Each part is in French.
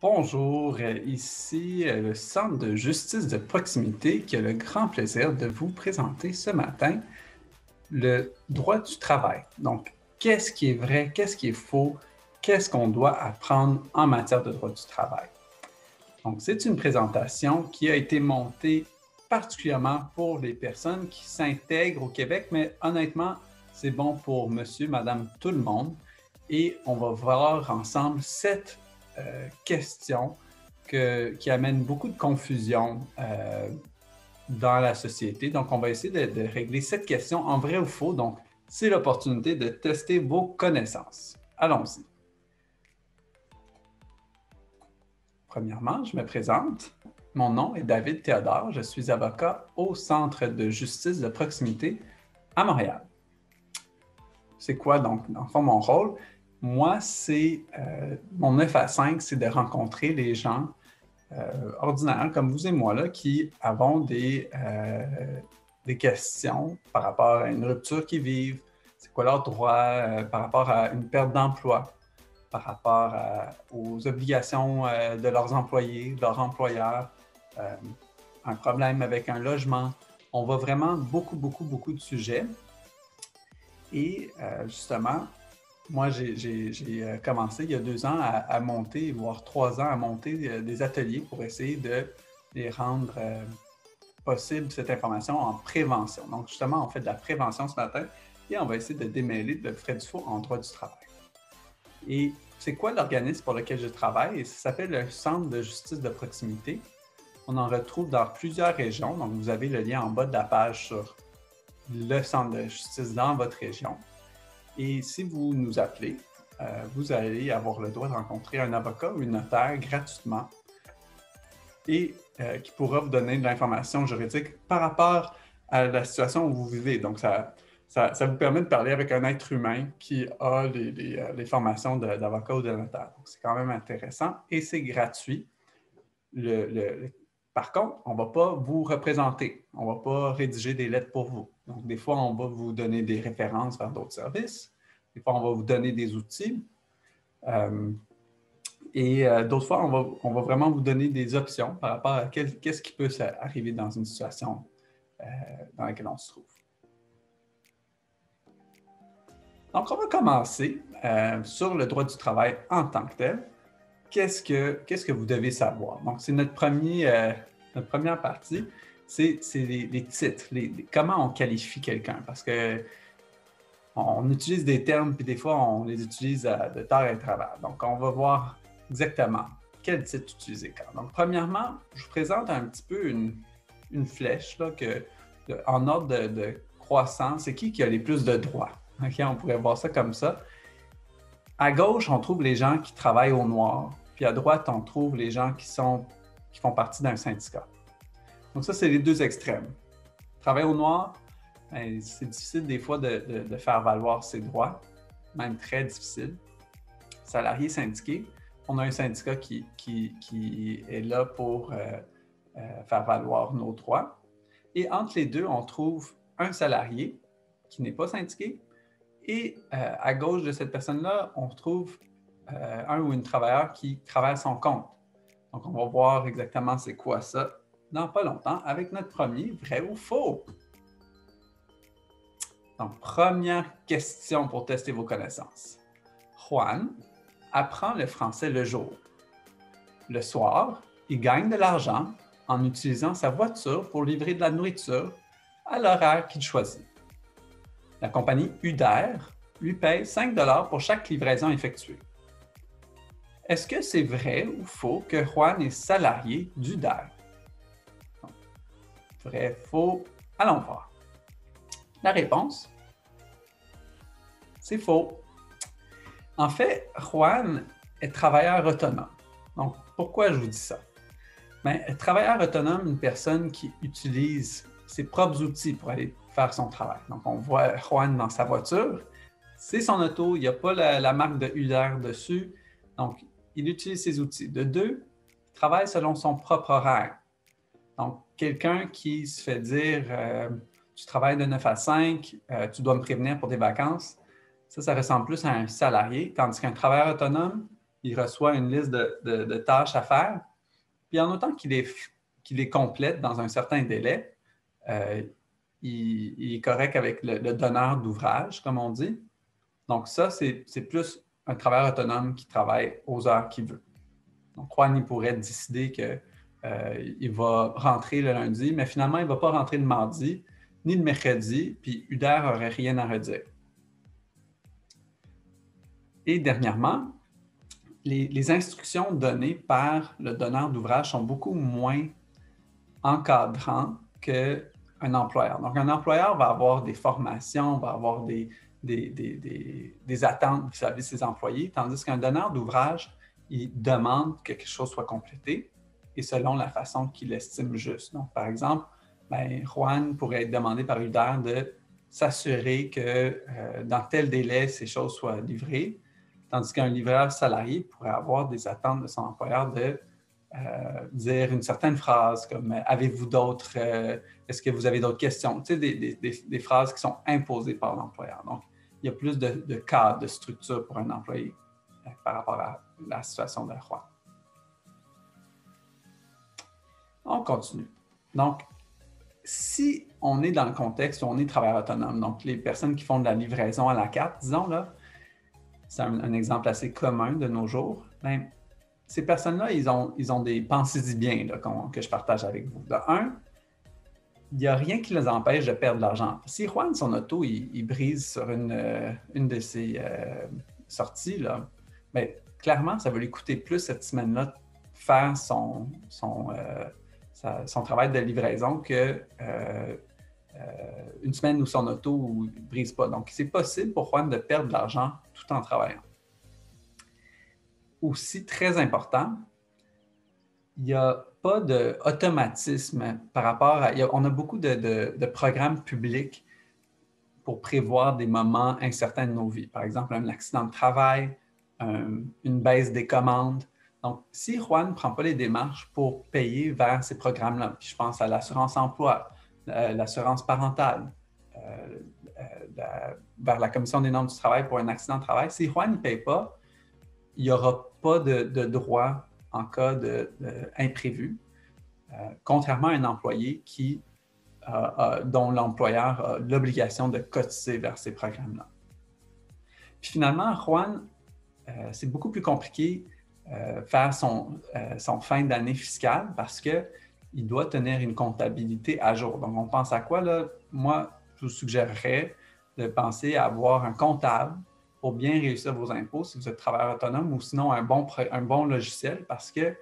Bonjour, ici le Centre de justice de proximité qui a le grand plaisir de vous présenter ce matin le droit du travail. Donc, qu'est-ce qui est vrai, qu'est-ce qui est faux, qu'est-ce qu'on doit apprendre en matière de droit du travail? Donc, c'est une présentation qui a été montée particulièrement pour les personnes qui s'intègrent au Québec, mais honnêtement, c'est bon pour monsieur, madame, tout le monde. Et on va voir ensemble 7 questions qui amènent beaucoup de confusion dans la société. Donc, on va essayer de régler 7 questions en vrai ou faux. Donc, c'est l'opportunité de tester vos connaissances. Allons-y. Premièrement, je me présente. Mon nom est David Théodore. Je suis avocat au Centre de justice de proximité à Montréal. C'est quoi donc, dans le fond, mon rôle? Moi, mon 9 à 5, c'est de rencontrer les gens ordinaires comme vous et moi là, qui avons des questions par rapport à une rupture qu'ils vivent, c'est quoi leurs droits par rapport à une perte d'emploi, par rapport aux obligations de leurs employés, de leur employeur, un problème avec un logement. On voit vraiment beaucoup de sujets. Et justement, moi, j'ai commencé il y a 2 ans à monter, voire 3 ans, à monter des ateliers pour essayer de les rendre possible, cette information, en prévention. Donc, justement, on fait de la prévention ce matin et on va essayer de démêler le vrai du faux en droit du travail. Et c'est quoi l'organisme pour lequel je travaille? Ça s'appelle le Centre de justice de proximité. On en retrouve dans plusieurs régions. Donc, vous avez le lien en bas de la page sur le centre de justice dans votre région. Et si vous nous appelez, vous allez avoir le droit de rencontrer un avocat ou une notaire gratuitement et qui pourra vous donner de l'information juridique par rapport à la situation où vous vivez. Donc, ça vous permet de parler avec un être humain qui a les formations d'avocat ou de notaire. Donc, c'est quand même intéressant et c'est gratuit. Par contre, on ne va pas vous représenter. On ne va pas rédiger des lettres pour vous. Donc, des fois, on va vous donner des références vers d'autres services. Des fois, on va vous donner des outils. Et d'autres fois, on va vraiment vous donner des options par rapport à qu'est-ce qui peut arriver dans une situation dans laquelle on se trouve. Donc, on va commencer sur le droit du travail en tant que tel. Qu'est-ce que vous devez savoir? Donc, c'est notre première partie, c'est les titres, comment on qualifie quelqu'un. Parce qu'on utilise des termes, puis des fois, on les utilise de tort et de travers. Donc, on va voir exactement quel titre utiliser quand. Donc, premièrement, je vous présente un petit peu une flèche là, en ordre de croissance. C'est qui a les plus de droits? Okay, on pourrait voir ça comme ça. À gauche, on trouve les gens qui travaillent au noir. Puis à droite, on trouve les gens qui font partie d'un syndicat. Donc ça, c'est les deux extrêmes. Travail au noir, c'est difficile des fois de faire valoir ses droits, même très difficile. Salarié syndiqué, on a un syndicat qui est là pour faire valoir nos droits. Et entre les deux, on trouve un salarié qui n'est pas syndiqué. Et à gauche de cette personne-là, on trouve un ou une travailleur qui travaille à son compte. Donc, on va voir exactement c'est quoi ça dans pas longtemps avec notre premier vrai ou faux. Donc, première question pour tester vos connaissances. Juan apprend le français le jour. Le soir, il gagne de l'argent en utilisant sa voiture pour livrer de la nourriture à l'horaire qu'il choisit. La compagnie Uber lui paye 5 $ pour chaque livraison effectuée. Est-ce que c'est vrai ou faux que Juan est salarié d'Uber? Vrai, faux, allons voir. La réponse, c'est faux. En fait, Juan est travailleur autonome. Donc, pourquoi je vous dis ça? Bien, travailleur autonome, une personne qui utilise ses propres outils pour aller faire son travail. Donc, on voit Juan dans sa voiture. C'est son auto, il n'y a pas la marque de Uber dessus. Donc, il utilise ses outils. De deux, il travaille selon son propre horaire. Donc, quelqu'un qui se fait dire tu travailles de 9 à 5, tu dois me prévenir pour tes vacances, ça ressemble plus à un salarié, tandis qu'un travailleur autonome, il reçoit une liste de tâches à faire, puis en autant qu'il les complète dans un certain délai, il est correct avec le donneur d'ouvrage, comme on dit. Donc ça, c'est plus un travailleur autonome qui travaille aux heures qu'il veut. Donc Juan, il pourrait décider qu'il va rentrer le lundi, mais finalement, il ne va pas rentrer le mardi, ni le mercredi, puis Uder n'aurait rien à redire. Et dernièrement, les instructions données par le donneur d'ouvrage sont beaucoup moins encadrantes qu'un employeur. Donc, un employeur va avoir des formations, va avoir des attentes vis-à-vis de ses employés, tandis qu'un donneur d'ouvrage, il demande que quelque chose soit complété et selon la façon qu'il estime juste. Donc, par exemple, Juan pourrait être demandé par Uder de s'assurer que dans tel délai, ces choses soient livrées, tandis qu'un livreur salarié pourrait avoir des attentes de son employeur de dire une certaine phrase comme « Avez-vous d'autres... est-ce que vous avez d'autres questions? » Tu sais, des phrases qui sont imposées par l'employeur. Donc, il y a plus de cadre, de structure pour un employé par rapport à la situation de Juan. On continue. Donc, si on est dans le contexte où on est travailleur autonome, donc les personnes qui font de la livraison à la carte, disons, là, c'est un exemple assez commun de nos jours, bien, ces personnes-là, ils ont des pensées bien là, que je partage avec vous. De un, il n'y a rien qui les empêche de perdre de l'argent. Si Juan, son auto, il brise sur une de ses sorties, là, bien, clairement, ça va lui coûter plus cette semaine-là de faire son travail de livraison que une semaine où son auto ne brise pas. Donc, c'est possible pour Juan de perdre de l'argent tout en travaillant. Aussi, très important, il n'y a pas d'automatisme par rapport à... on a beaucoup de programmes publics pour prévoir des moments incertains de nos vies. Par exemple, un accident de travail, une baisse des commandes. Donc, si Juan ne prend pas les démarches pour payer vers ces programmes-là, puis je pense à l'assurance emploi, l'assurance parentale, vers la Commission des normes du travail pour un accident de travail, si Juan ne paye pas, il n'y aura pas de droit en cas d'imprévu, contrairement à un employé dont l'employeur a l'obligation de cotiser vers ces programmes-là. Puis finalement, Juan, c'est beaucoup plus compliqué faire son fin d'année fiscale parce qu'il doit tenir une comptabilité à jour. Donc, on pense à quoi, là? Moi, je vous suggérerais de penser à avoir un comptable pour bien réussir vos impôts si vous êtes travailleur autonome ou sinon un bon logiciel parce que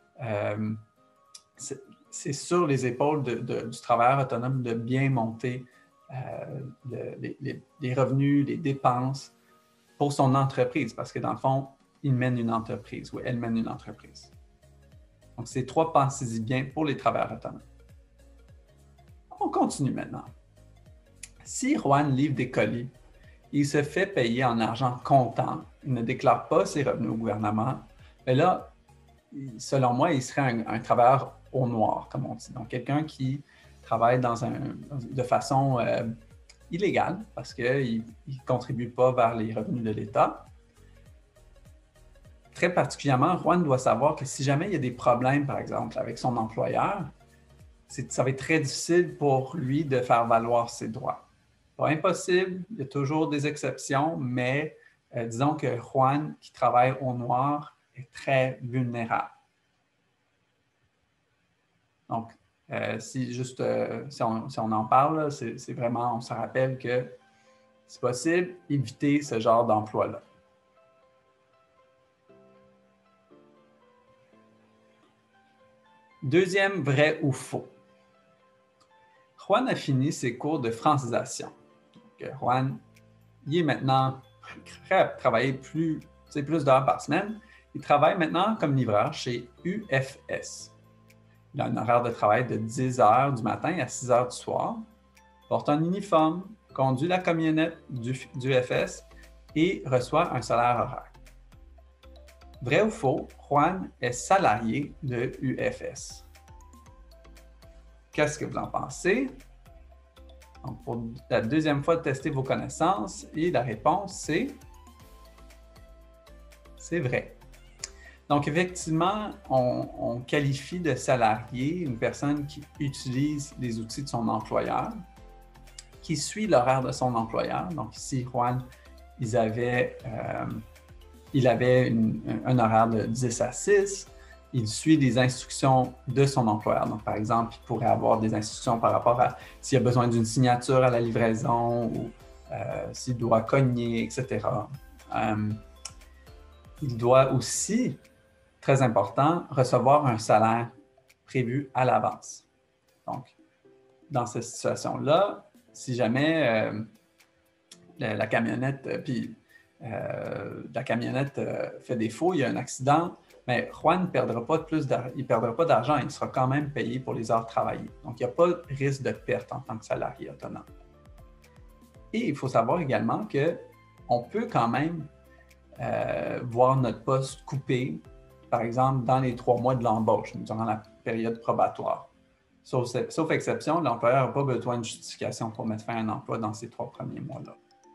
c'est sur les épaules du travailleur autonome de bien monter les revenus, les dépenses pour son entreprise parce que dans le fond, il mène une entreprise ou elle mène une entreprise. Donc, c'est 3 pensez-y bien pour les travailleurs autonomes. On continue maintenant. Si Juan livre des colis, il se fait payer en argent comptant, il ne déclare pas ses revenus au gouvernement, mais là, selon moi, il serait un travailleur au noir, comme on dit. Donc, quelqu'un qui travaille de façon illégale parce qu'il ne contribue pas vers les revenus de l'État. Très particulièrement, Juan doit savoir que si jamais il y a des problèmes, par exemple, avec son employeur, ça va être très difficile pour lui de faire valoir ses droits. Pas impossible, il y a toujours des exceptions, mais disons que Juan, qui travaille au noir, est très vulnérable. Donc, si on en parle, c'est vraiment, on se rappelle que c'est possible d'éviter ce genre d'emploi-là. Deuxième vrai ou faux. Juan a fini ses cours de francisation. Donc, Juan, il est maintenant prêt à travailler plus d'heures par semaine. Il travaille maintenant comme livreur chez UFS. Il a un horaire de travail de 10 heures du matin à 6 heures du soir, porte un uniforme, conduit la camionnette du UFS et reçoit un salaire horaire. Vrai ou faux, Juan est salarié de UFS. Qu'est-ce que vous en pensez? Donc, pour la deuxième fois, testez vos connaissances et la réponse, c'est vrai. Donc, effectivement, on qualifie de salarié une personne qui utilise les outils de son employeur, qui suit l'horaire de son employeur. Donc, ici, Juan, il avait un horaire de 10 à 6. Il suit les instructions de son employeur. Donc, par exemple, il pourrait avoir des instructions par rapport à s'il a besoin d'une signature à la livraison ou s'il doit cogner, etc. Il doit aussi, très important, recevoir un salaire prévu à l'avance. Donc, dans cette situation-là, si jamais la camionnette, fait défaut, il y a un accident, mais Juan ne perdra pas d'argent, il sera quand même payé pour les heures travaillées. Donc, il n'y a pas de risque de perte en tant que salarié autonome. Et il faut savoir également qu'on peut quand même voir notre poste coupé, par exemple, dans les 3 mois de l'embauche, durant la période probatoire. Sauf exception, l'employeur n'a pas besoin de justification pour mettre fin à un emploi dans ces 3 premiers mois-là.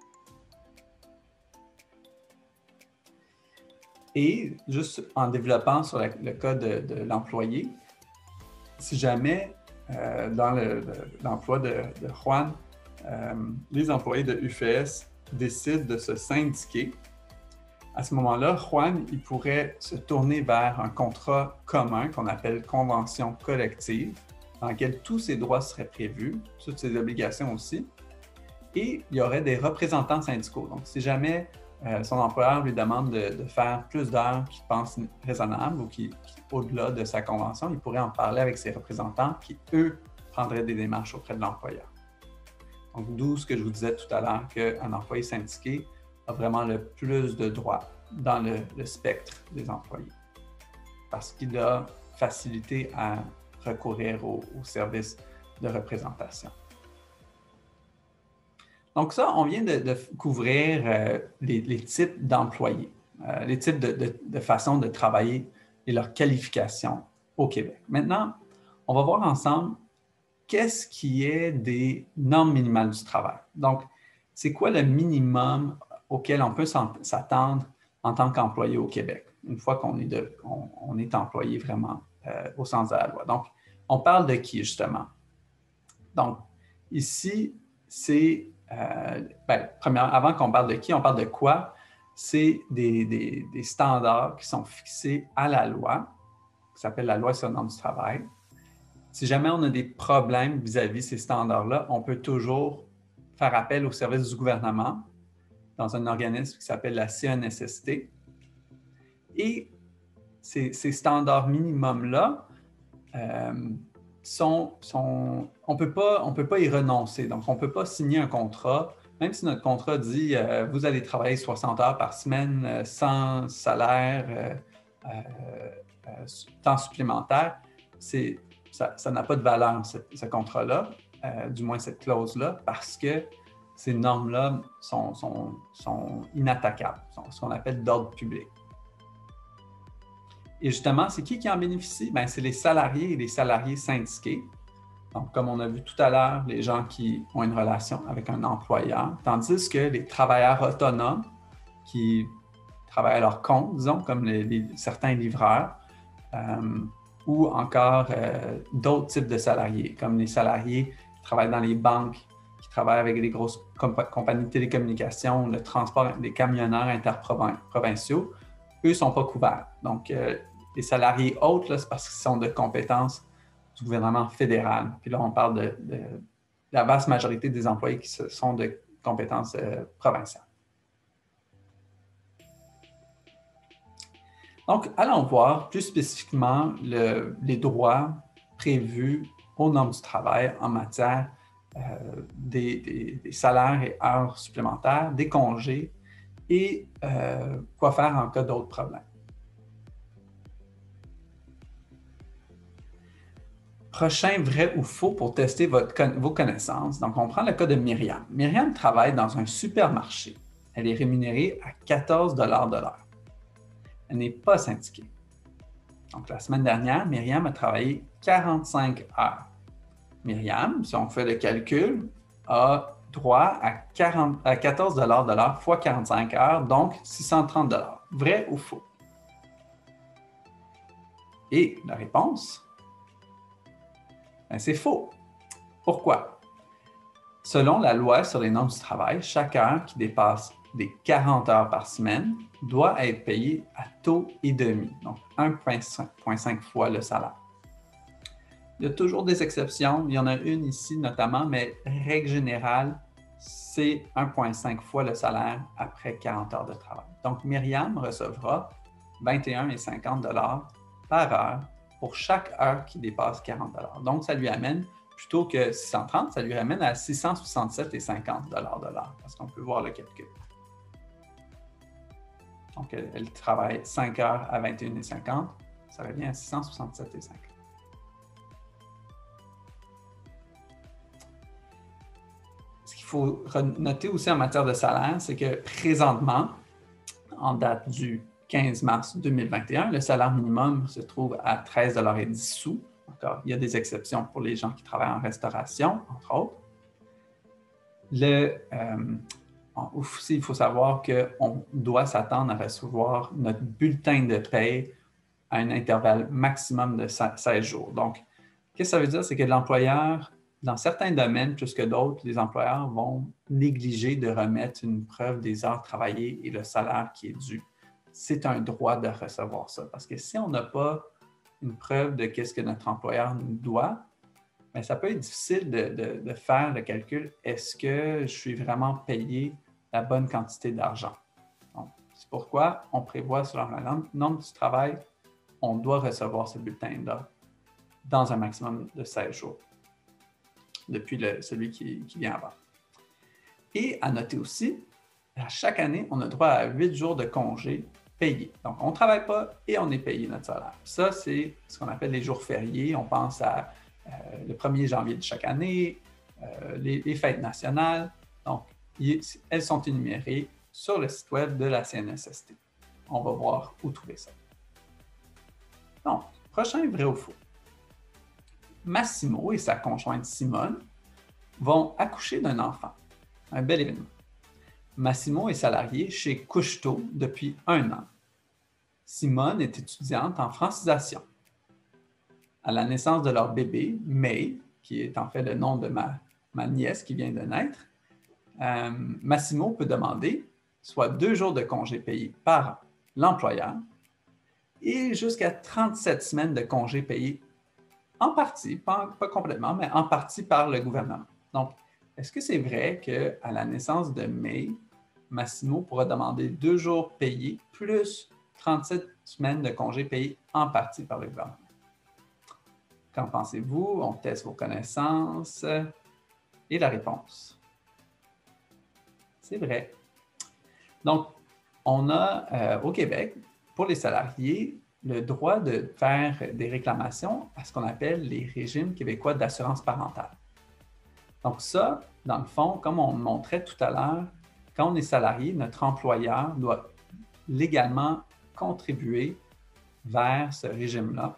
Et juste en développant sur le cas de l'employé, si jamais dans l'emploi de Juan, les employés de UFS décident de se syndiquer, à ce moment-là, Juan, il pourrait se tourner vers un contrat commun qu'on appelle convention collective, dans lequel tous ses droits seraient prévus, toutes ses obligations aussi, et il y aurait des représentants syndicaux. Donc, si jamais son employeur lui demande de faire plus d'heures qu'il pense raisonnables ou qui au-delà de sa convention, il pourrait en parler avec ses représentants qui, eux, prendraient des démarches auprès de l'employeur. Donc, d'où ce que je vous disais tout à l'heure qu'un employé syndiqué a vraiment le plus de droits dans le spectre des employés parce qu'il a facilité à recourir aux services de représentation. Donc ça, on vient de couvrir les types d'employés, les types de façons de travailler et leurs qualifications au Québec. Maintenant, on va voir ensemble qu'est-ce qui est des normes minimales du travail. Donc, c'est quoi le minimum auquel on peut s'attendre en tant qu'employé au Québec, une fois qu'on est employé vraiment au sens de la loi. Donc, on parle de qui, justement? Donc, ici, c'est, premièrement, avant qu'on parle de qui, on parle de quoi? C'est des standards qui sont fixés à la loi, qui s'appelle la loi sur les normes du travail. Si jamais on a des problèmes vis-à-vis de ces standards-là, on peut toujours faire appel au service du gouvernement dans un organisme qui s'appelle la CNSST. Et ces standards minimums-là, on ne peut pas y renoncer. Donc, on ne peut pas signer un contrat, même si notre contrat dit vous allez travailler 60 heures par semaine sans salaire, temps supplémentaire. Ça n'a pas de valeur, ce contrat-là, du moins cette clause-là, parce que ces normes-là sont inattaquables, sont ce qu'on appelle d'ordre public. Et justement, c'est qui en bénéficie? Bien, c'est les salariés et les salariés syndiqués. Donc, comme on a vu tout à l'heure, les gens qui ont une relation avec un employeur, tandis que les travailleurs autonomes qui travaillent à leur compte, disons, comme certains livreurs, ou encore d'autres types de salariés, comme les salariés qui travaillent dans les banques, qui travaillent avec des grosses compagnies de télécommunications, le transport des camionneurs interprovinciaux, eux ne sont pas couverts. Donc, les salariés autres, là, c'est parce qu'ils sont de compétences du gouvernement fédéral. Puis là, on parle de la vaste majorité des employés qui sont de compétences provinciales. Donc, allons voir plus spécifiquement les droits prévus aux normes du travail en matière des salaires et heures supplémentaires, des congés et quoi faire en cas d'autres problèmes. Prochain vrai ou faux pour tester vos connaissances. Donc, on prend le cas de Myriam. Myriam travaille dans un supermarché. Elle est rémunérée à 14 $ de l'heure. Elle n'est pas syndiquée. Donc, la semaine dernière, Myriam a travaillé 45 heures. Myriam, si on fait le calcul, a droit à 14 $ de l'heure fois 45 heures, donc 630 $. Vrai ou faux? Et la réponse, ben, c'est faux. Pourquoi? Selon la loi sur les normes du travail, chaque heure qui dépasse les 40 heures par semaine doit être payée à taux et demi, donc 1,5 fois le salaire. Il y a toujours des exceptions, il y en a une ici notamment, mais règle générale, c'est 1,5 fois le salaire après 40 heures de travail. Donc, Myriam recevra 21,50 $ par heure pour chaque heure qui dépasse 40 $. Donc, ça lui amène, plutôt que 630, ça lui ramène à 667,50 $ de l'heure, parce qu'on peut voir le calcul. Donc, elle travaille 5 heures à 21,50, ça revient à 667,50. Ce qu'il faut noter aussi en matière de salaire, c'est que présentement, en date du 15 mars 2021, le salaire minimum se trouve à 13,10 $. Encore, il y a des exceptions pour les gens qui travaillent en restauration, entre autres. Aussi, il faut savoir qu'on doit s'attendre à recevoir notre bulletin de paie à un intervalle maximum de 16 jours. Donc, qu'est-ce que ça veut dire? C'est que l'employeur, dans certains domaines plus que d'autres, les employeurs vont négliger de remettre une preuve des heures travaillées et le salaire qui est dû. C'est un droit de recevoir ça, parce que si on n'a pas une preuve de ce que notre employeur nous doit, bien, ça peut être difficile de faire le calcul. Est-ce que je suis vraiment payé la bonne quantité d'argent? C'est pourquoi on prévoit selon la norme du travail, on doit recevoir ce bulletin-là dans un maximum de 16 jours, depuis celui qui vient avant. Et à noter aussi, à chaque année, on a droit à 8 jours de congés payés. Donc, on ne travaille pas et on est payé notre salaire. Ça, c'est ce qu'on appelle les jours fériés. On pense à le 1er janvier de chaque année, les fêtes nationales. Donc, elles sont énumérées sur le site web de la CNSST. On va voir où trouver ça. Donc, prochain vrai ou faux. Massimo et sa conjointe Simone vont accoucher d'un enfant. Un bel événement. Massimo est salarié chez Couche-Tôt depuis 1 an. Simone est étudiante en francisation. À la naissance de leur bébé, May, qui est en fait le nom de ma nièce qui vient de naître, Massimo peut demander soit 2 jours de congés payés par l'employeur et jusqu'à 37 semaines de congés payés en partie, pas complètement, mais en partie par le gouvernement. Donc, est-ce que c'est vrai qu'à la naissance de May, Massimo pourra demander 2 jours payés plus 37 semaines de congés payés en partie par le gouvernement? Qu'en pensez-vous? On teste vos connaissances. Et la réponse, c'est vrai. Donc, on a au Québec, pour les salariés, le droit de faire des réclamations à ce qu'on appelle les régimes québécois d'assurance parentale. Donc ça, dans le fond, comme on montrait tout à l'heure, quand on est salarié, notre employeur doit légalement contribuer vers ce régime-là.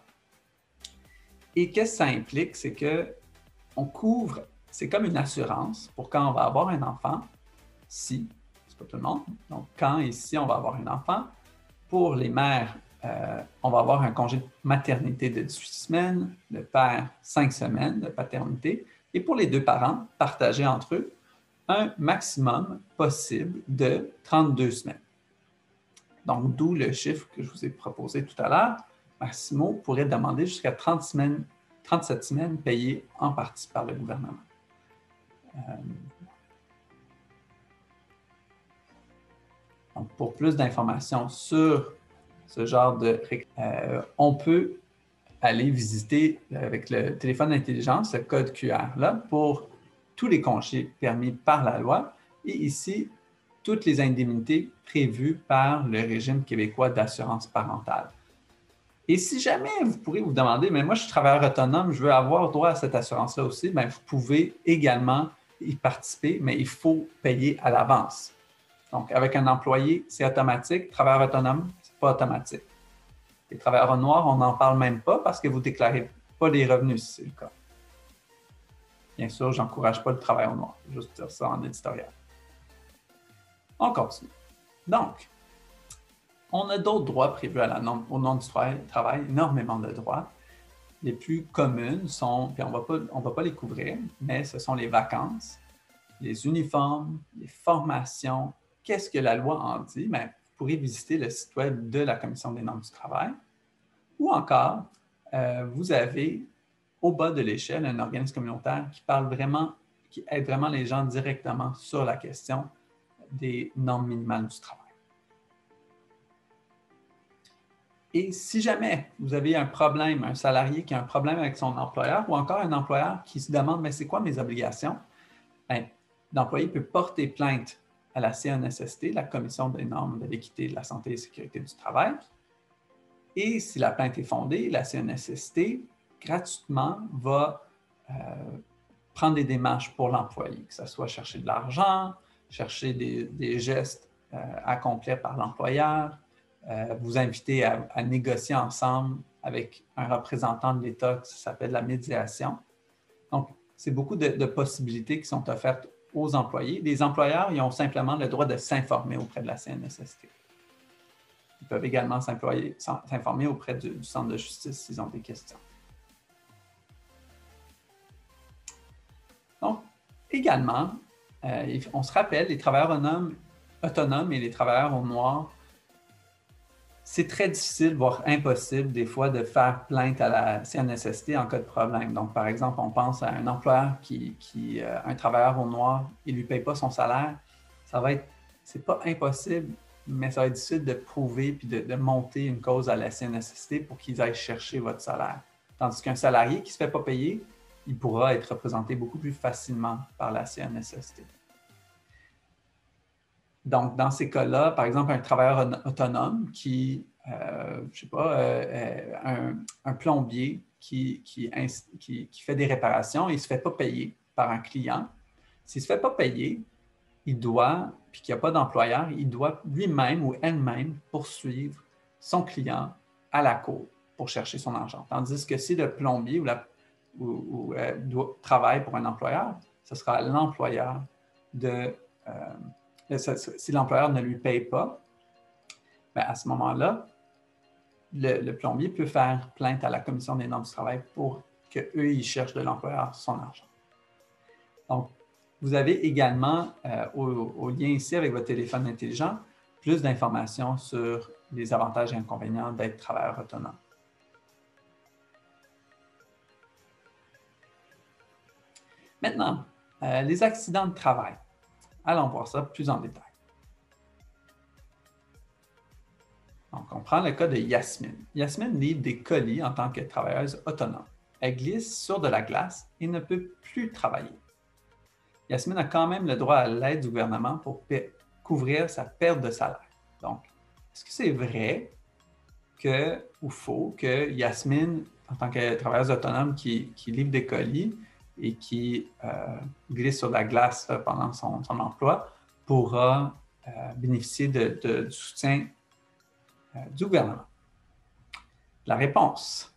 Et qu'est-ce que ça implique? C'est qu'on couvre, c'est comme une assurance pour quand on va avoir un enfant, si, c'est pas tout le monde, donc quand et si on va avoir un enfant. Pour les mères, on va avoir un congé de maternité de 18 semaines, le père 5 semaines de paternité, et pour les 2 parents, partagés entre eux, un maximum possible de 32 semaines. Donc, d'où le chiffre que je vous ai proposé tout à l'heure. Massimo pourrait demander jusqu'à 37 semaines payées en partie par le gouvernement. Donc, pour plus d'informations sur ce genre de... on peut aller visiter avec le téléphone intelligent ce code QR-là pour tous les congés permis par la loi et ici, toutes les indemnités prévues par le régime québécois d'assurance parentale. Et si jamais vous pourrez vous demander, mais moi je suis travailleur autonome, je veux avoir droit à cette assurance-là aussi, bien, vous pouvez également y participer, mais il faut payer à l'avance. Donc, avec un employé, c'est automatique. Travailleur autonome, ce n'est pas automatique. Les travailleurs noirs, on n'en parle même pas parce que vous ne déclarez pas les revenus si c'est le cas. Bien sûr, je n'encourage pas le travail au noir. Je vais juste dire ça en éditorial. On continue. Donc, On a d'autres droits prévus au nom du travail, énormément de droits. Les plus communes sont, puis on va pas les couvrir, mais ce sont les vacances, les uniformes, les formations. Qu'est-ce que la loi en dit? Bien, vous pourrez visiter le site web de la Commission des normes du travail. Ou encore, vous avez au bas de l'échelle un organisme communautaire qui aide vraiment les gens directement sur la question des normes minimales du travail. Et si jamais vous avez un problème, un salarié qui a un problème avec son employeur ou encore un employeur qui se demande « mais c'est quoi mes obligations? » Bien, l'employé peut porter plainte à la CNSST, la Commission des normes de l'équité, de la santé et de la sécurité du travail. Et si la plainte est fondée, la CNSST, gratuitement, va prendre des démarches pour l'employé, que ce soit chercher de l'argent, chercher des gestes à accomplir par l'employeur, vous inviter à négocier ensemble avec un représentant de l'État, ça s'appelle la médiation. Donc, c'est beaucoup de possibilités qui sont offertes aux employés. Les employeurs, ils ont simplement le droit de s'informer auprès de la CNSST. Ils peuvent également s'informer auprès du centre de justice s'ils ont des questions. Donc, également, on se rappelle, les travailleurs autonomes et les travailleurs au noir, c'est très difficile, voire impossible, des fois, de faire plainte à la CNSST en cas de problème. Donc, par exemple, on pense à un employeur un travailleur au noir, il ne lui paye pas son salaire. C'est pas impossible, mais ça va être difficile de prouver puis de monter une cause à la CNSST pour qu'ils aillent chercher votre salaire. Tandis qu'un salarié qui ne se fait pas payer, il pourra être représenté beaucoup plus facilement par la CNSST. Donc, dans ces cas-là, par exemple, un travailleur autonome qui, je ne sais pas, un plombier qui fait des réparations et il ne se fait pas payer par un client, s'il ne se fait pas payer, il doit, puis qu'il n'y a pas d'employeur, il doit lui-même ou elle-même poursuivre son client à la cour pour chercher son argent. Tandis que si le plombier travaille pour un employeur, ce sera à l'employeur si l'employeur ne lui paye pas, bien à ce moment-là, le plombier peut faire plainte à la Commission des normes du travail pour qu'eux, ils cherchent de l'employeur son argent. Donc, vous avez également, au lien ici avec votre téléphone intelligent, plus d'informations sur les avantages et inconvénients d'être travailleur autonome. Maintenant, les accidents de travail. Allons voir ça plus en détail. Donc, on prend le cas de Yasmine. Yasmine livre des colis en tant que travailleuse autonome. Elle glisse sur de la glace et ne peut plus travailler. Yasmine a quand même le droit à l'aide du gouvernement pour couvrir sa perte de salaire. Donc, est-ce que c'est vrai ou faux que Yasmine, en tant que travailleuse autonome qui livre des colis et qui glisse sur la glace pendant son emploi, pourra bénéficier du soutien du gouvernement? La réponse,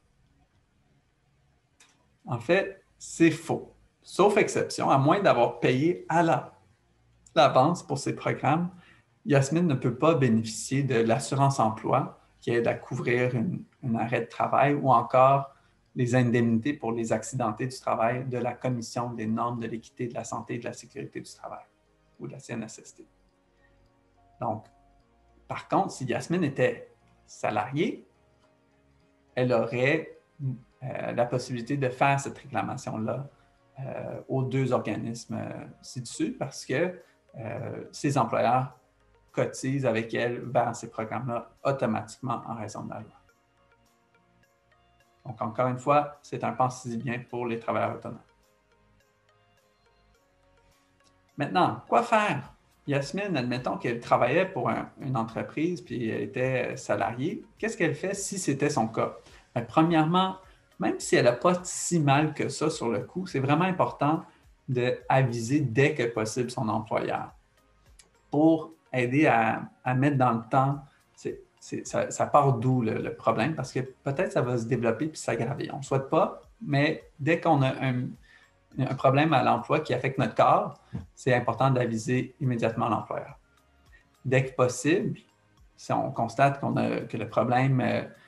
en fait, c'est faux. Sauf exception, à moins d'avoir payé à l'avance pour ces programmes, Yasmine ne peut pas bénéficier de l'assurance emploi qui aide à couvrir un arrêt de travail ou encore les indemnités pour les accidentés du travail de la Commission des normes de l'équité, de la santé et de la sécurité du travail ou de la CNSST. Donc, par contre, si Yasmine était salariée, elle aurait la possibilité de faire cette réclamation-là aux deux organismes ci-dessus parce que ses employeurs cotisent avec elle vers ces programmes-là automatiquement en raison de la loi. Donc, encore une fois, c'est un pense-y-bien pour les travailleurs autonomes. Maintenant, quoi faire? Yasmine, admettons qu'elle travaillait pour une entreprise puis elle était salariée. Qu'est-ce qu'elle fait si c'était son cas? Bien, premièrement, même si elle n'a pas si mal que ça sur le coup, c'est vraiment important d'aviser dès que possible son employeur pour aider à mettre dans le temps. Ça part d'où le problème? Parce que peut-être ça va se développer puis s'aggraver. On ne souhaite pas, mais dès qu'on a un problème à l'emploi qui affecte notre corps, c'est important d'aviser immédiatement l'employeur. Dès que possible, si on constate que le problème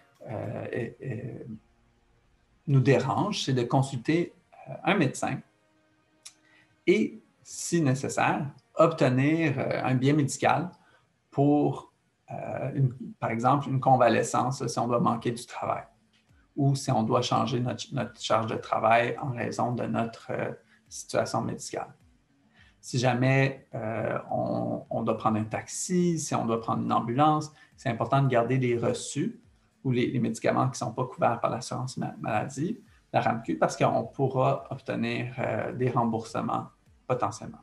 nous dérange, c'est de consulter un médecin et, si nécessaire, obtenir un billet médical pour, par exemple, une convalescence si on doit manquer du travail ou si on doit changer notre charge de travail en raison de notre situation médicale. Si jamais on doit prendre un taxi, si on doit prendre une ambulance, c'est important de garder les reçus ou les médicaments qui ne sont pas couverts par l'assurance maladie, la RAMQ, parce qu'on pourra obtenir des remboursements potentiellement.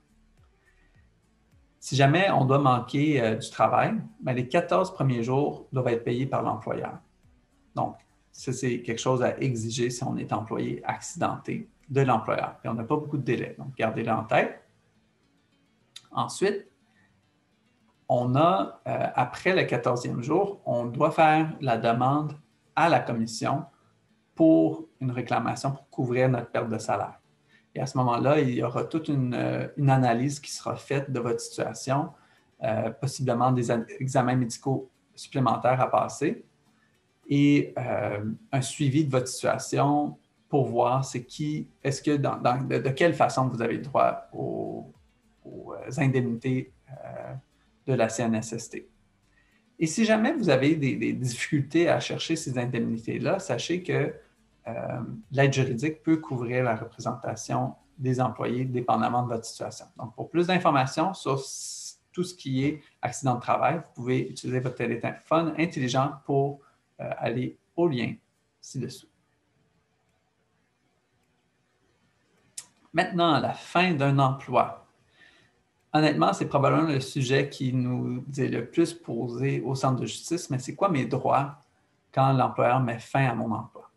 Si jamais on doit manquer du travail, bien, les 14 premiers jours doivent être payés par l'employeur. Donc, ça, c'est quelque chose à exiger si on est employé accidenté de l'employeur. Et on n'a pas beaucoup de délai, donc gardez-le en tête. Ensuite, on a, après le 14e jour, on doit faire la demande à la commission pour une réclamation pour couvrir notre perte de salaire. Et à ce moment-là, il y aura toute une analyse qui sera faite de votre situation, possiblement des examens médicaux supplémentaires à passer et un suivi de votre situation pour voir de quelle façon vous avez droit aux indemnités de la CNSST. Et si jamais vous avez des difficultés à chercher ces indemnités-là, sachez que l'aide juridique peut couvrir la représentation des employés dépendamment de votre situation. Donc, pour plus d'informations sur tout ce qui est accident de travail, vous pouvez utiliser votre téléphone intelligent pour aller au lien ci-dessous. Maintenant, à la fin d'un emploi. Honnêtement, c'est probablement le sujet qui nous est le plus posé au centre de justice, mais c'est quoi mes droits quand l'employeur met fin à mon emploi?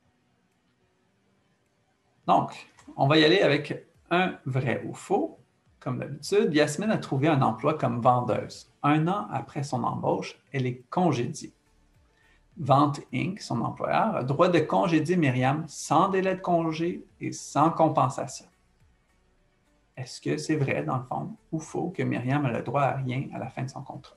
Donc, on va y aller avec un vrai ou faux. Comme d'habitude, Yasmine a trouvé un emploi comme vendeuse. 1 an après son embauche, elle est congédiée. Vente Inc., son employeur, a droit de congédier Myriam sans délai de congé et sans compensation. Est-ce que c'est vrai, dans le fond, ou faux, que Myriam a le droit à rien à la fin de son contrat?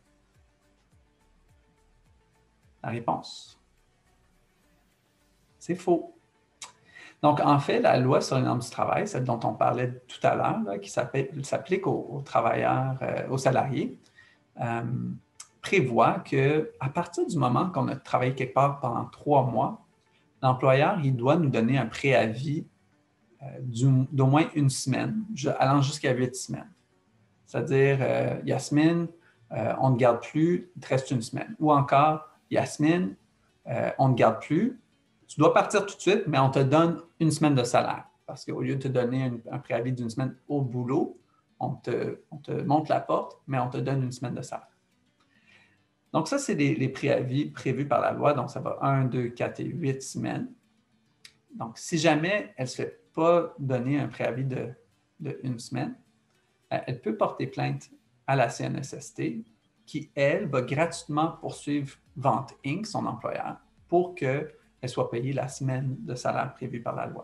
La réponse, c'est faux. Donc, en fait, la loi sur les normes du travail, celle dont on parlait tout à l'heure, qui s'applique aux travailleurs, aux salariés, prévoit qu'à partir du moment qu'on a travaillé quelque part pendant 3 mois, l'employeur, il doit nous donner un préavis d'au moins 1 semaine, allant jusqu'à 8 semaines. C'est-à-dire, Yasmine, on ne garde plus, il te reste 1 semaine. Ou encore, Yasmine, on ne garde plus, tu dois partir tout de suite, mais on te donne 1 semaine de salaire. Parce qu'au lieu de te donner un préavis d'1 semaine au boulot, on te monte la porte, mais on te donne 1 semaine de salaire. Donc, ça, c'est les préavis prévus par la loi. Donc, ça va 1, 2, 4 et 8 semaines. Donc, si jamais elle ne se fait pas donner un préavis de 1 semaine, elle peut porter plainte à la CNSST qui, elle, va gratuitement poursuivre Vente Inc., son employeur, pour qu'elle soit payée la semaine de salaire prévue par la loi.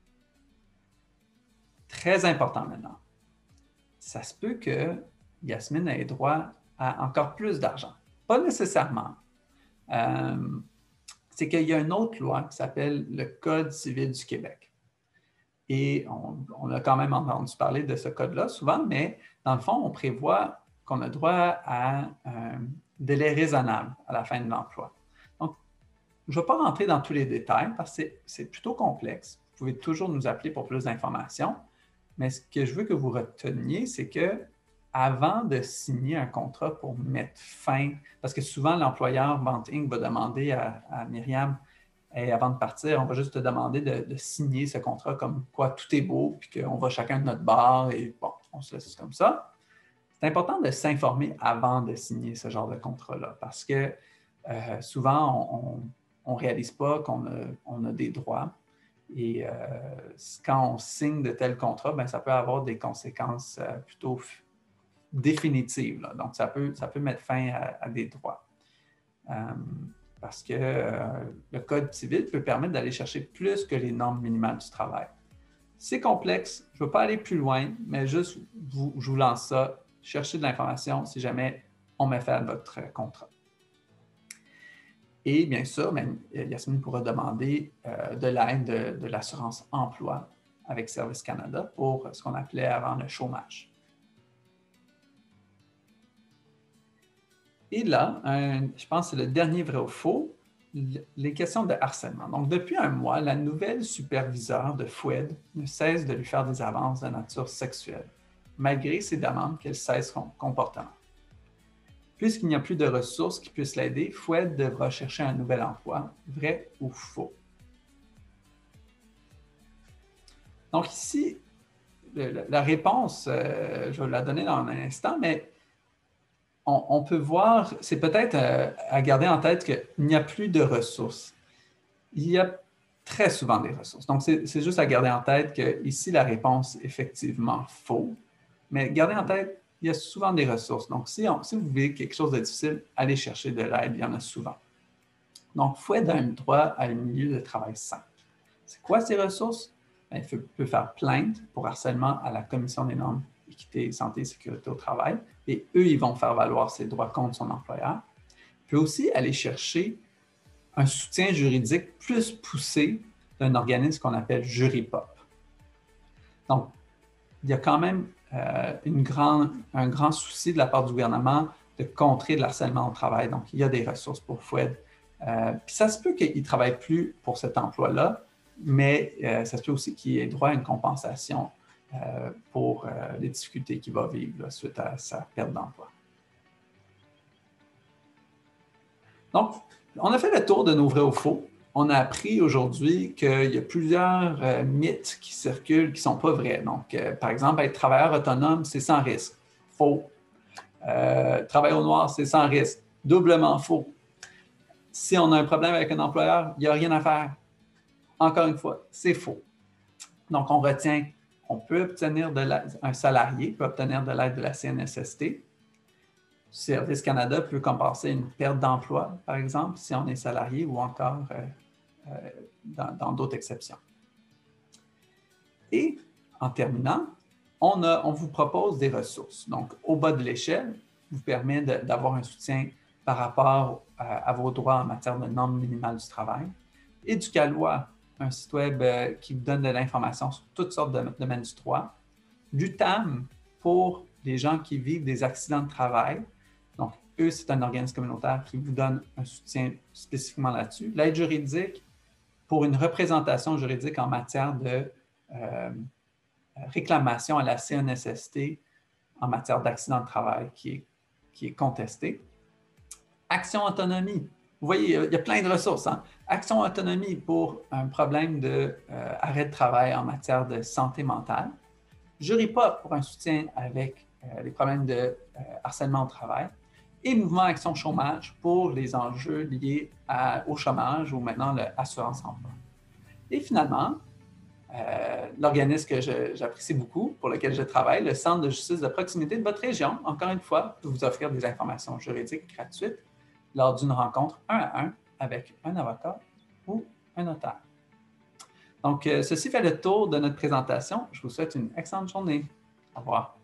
Très important maintenant. Ça se peut que Yasmine ait droit à encore plus d'argent. Pas nécessairement. C'est qu'il y a une autre loi qui s'appelle le Code civil du Québec. Et on a quand même entendu parler de ce code-là souvent, mais dans le fond, on prévoit qu'on a droit à un délai raisonnable à la fin de l'emploi. Donc, je ne vais pas rentrer dans tous les détails parce que c'est plutôt complexe. Vous pouvez toujours nous appeler pour plus d'informations, mais ce que je veux que vous reteniez, c'est que avant de signer un contrat pour mettre fin, parce que souvent l'employeur Vente Inc. va demander à Myriam, et avant de partir, on va juste te demander de signer ce contrat comme quoi tout est beau, puis qu'on va chacun de notre bord et bon, on se laisse comme ça. C'est important de s'informer avant de signer ce genre de contrat-là parce que souvent, on ne réalise pas qu'on a des droits et quand on signe de tels contrats, bien, ça peut avoir des conséquences plutôt définitives, là. Donc, ça peut mettre fin à des droits. Parce que le Code civil peut permettre d'aller chercher plus que les normes minimales du travail. C'est complexe, je ne veux pas aller plus loin, mais juste, je vous lance ça. Cherchez de l'information si jamais on met fin à votre contrat. Et bien sûr, Yasmine pourra demander de l'aide de l'assurance emploi avec Service Canada pour ce qu'on appelait avant le chômage. Et là, je pense que c'est le dernier vrai ou faux, les questions de harcèlement. Donc, depuis un mois, la nouvelle superviseure de FWED ne cesse de lui faire des avances de nature sexuelle, malgré ses demandes qu'elle cesse son comportement. Puisqu'il n'y a plus de ressources qui puissent l'aider, FWED devra chercher un nouvel emploi, vrai ou faux. Donc ici, la réponse, je vais la donner dans un instant, mais on peut voir, c'est peut-être à garder en tête qu'il n'y a plus de ressources. Il y a très souvent des ressources. Donc, c'est juste à garder en tête que ici, la réponse est effectivement faux. Mais gardez en tête, il y a souvent des ressources. Donc, si vous vivez quelque chose de difficile, allez chercher de l'aide, il y en a souvent. Donc, FWED a un droit à un milieu de travail sain. C'est quoi ces ressources? Bien, il peut faire plainte pour harcèlement à la Commission des normes équité, santé et sécurité au travail. Et eux, ils vont faire valoir ses droits contre son employeur. Il peut aussi aller chercher un soutien juridique plus poussé d'un organisme qu'on appelle JuryPop. Donc, il y a quand même un grand souci de la part du gouvernement de contrer le harcèlement au travail. Donc, il y a des ressources pour FWED. Puis ça se peut qu'il ne travaille plus pour cet emploi-là, mais ça se peut aussi qu'il ait droit à une compensation pour les difficultés qu'il va vivre là, suite à sa perte d'emploi. Donc, on a fait le tour de nos vrais ou faux. On a appris aujourd'hui qu'il y a plusieurs mythes qui circulent qui ne sont pas vrais. Donc, par exemple, être travailleur autonome, c'est sans risque. Faux. Travail au noir, c'est sans risque. Doublement faux. Si on a un problème avec un employeur, il n'y a rien à faire. Encore une fois, c'est faux. Donc, on retient, on peut obtenir un salarié peut obtenir de l'aide de la CNSST. Service Canada peut compenser une perte d'emploi, par exemple, si on est salarié ou encore dans d'autres exceptions. Et en terminant, on vous propose des ressources. Donc, au bas de l'échelle, vous permet d'avoir un soutien par rapport à vos droits en matière de normes minimales du travail. Éducalois, un site web qui vous donne de l'information sur toutes sortes de domaines du droit. L'UTAM, pour les gens qui vivent des accidents de travail. Donc, eux, c'est un organisme communautaire qui vous donne un soutien spécifiquement là-dessus. L'aide juridique, pour une représentation juridique en matière de réclamation à la CNSST en matière d'accident de travail qui est contestée. Action Autonomie. Vous voyez, il y a plein de ressources. Hein? Action Autonomie pour un problème d'arrêt de travail en matière de santé mentale. JuryPop pour un soutien avec les problèmes de harcèlement au travail. Et Mouvement Action Chômage pour les enjeux liés au chômage ou maintenant l'assurance emploi. Et finalement, l'organisme que j'apprécie beaucoup, pour lequel je travaille, le Centre de justice de proximité de votre région, encore une fois, peut vous offrir des informations juridiques gratuites lors d'une rencontre 1 à 1 avec un avocat ou un notaire. Donc, ceci fait le tour de notre présentation. Je vous souhaite une excellente journée. Au revoir.